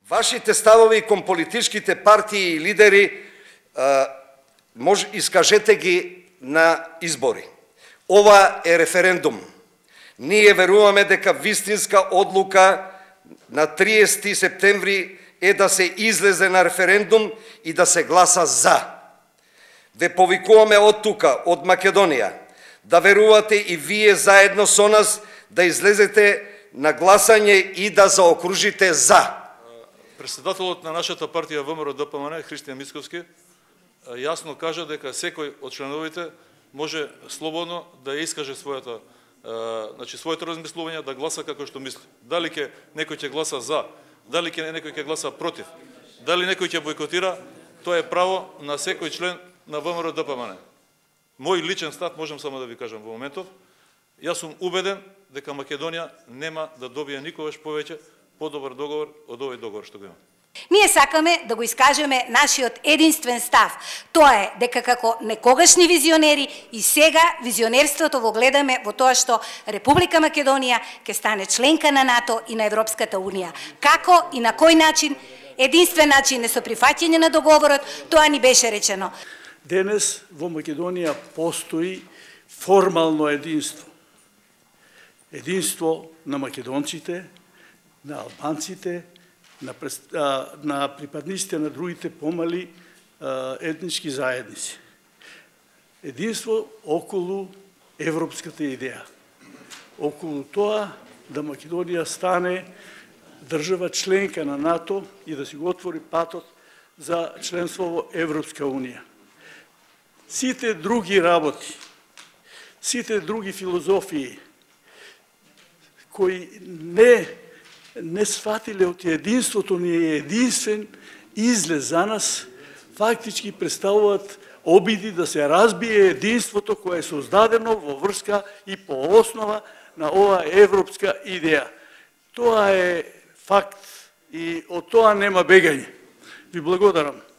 Вашите ставови кон политичките партии и лидери искажете ги на избори. Ова е референдум. Ние веруваме дека вистинска одлука на 30 септември е да се излезе на референдум и да се гласа за. Ве повикуваме од тука, од Македонија, да верувате и вие заедно со нас да излезете на гласање и да заокружите за. Председателот на нашата партија ВМРО-ДПМН, Христијан Мицковски, јасно кажа дека секој од членовите може слободно да искаже своето размислување, да гласа како што мисли. Дали некој ќе гласа за, дали некој ќе гласа против, дали некој ќе бойкотира, тоа е право на секој член на ВМРО-ДПМН. Мој личен став можам само да ви кажам во моментов. Јас сум убеден дека Македонија нема да добие никогаш повеќе подобар договор од овој договор што го има. Ние сакаме да го искажеме нашиот единствен став. Тоа е дека како некогашни визионери и сега визионерството го гледаме во тоа што Република Македонија ќе стане членка на НАТО и на Европската Унија. Како и на кој начин? Единствен начин е со прифаќање на договорот, тоа ни беше речено. Денес во Македонија постои формално единство. Единство на македонците, на албанците, на припадниците на другите помали етнички заедници. Единство околу европската идеја. Околу тоа да Македонија стане држава членка на НАТО и да си го отвори патот за членство во Европска Унија. Сите други работи, сите други филозофии кои не сватиле од единството ни е единствен излез за нас, фактички представуваат обиди да се разбие единството кое е создадено во врска и по основа на ова европска идеја. Тоа е факт и од тоа нема бегање. Ви благодарам.